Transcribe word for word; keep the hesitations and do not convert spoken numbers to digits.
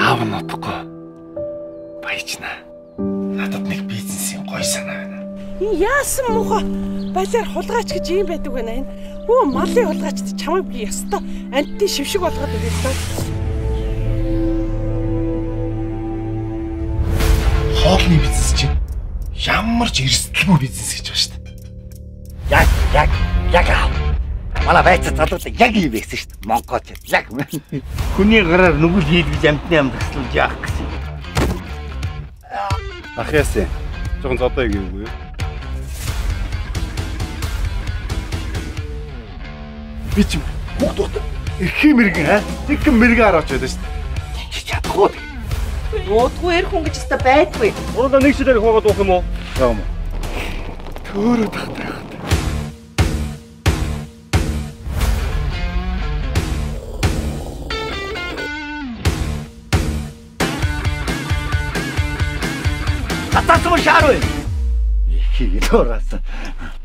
аав нь утгагүй баяжна. Надад нэг бизнесийн гоё санаа байна. Яасан муха балиар хулгайч гэж юм байдаг байна энэ. Өө малын хулгайчд чамайг би ёстой антны шившиг болгоод өгье л даа. Хоолны бизнес чинь ямар ч эрсдэлгүй бизнес гэж байна шүү дээ. Яг яг яг аа. Мала байцаа залуулаа яг юм байсан шүү дээ. Монгол яг хүний гараар нүгэл хийлгэж амтны амтгслуулж яах гэсэн. Ах яасан. Жохон зодоо гээгүй юу? Би ч хүүхдүүд их мэргэн аа. Тэг мэргэн хараач байдаг шүү дээ. Чи чадахгүй. Уудгүй эр хүн гэж өстой байдгүй. Уралда нэг шилээр хоогаад уух юм уу? Яа юм. Төөрөө тахтай. Татсан шааруу. Их хийгээд орсон.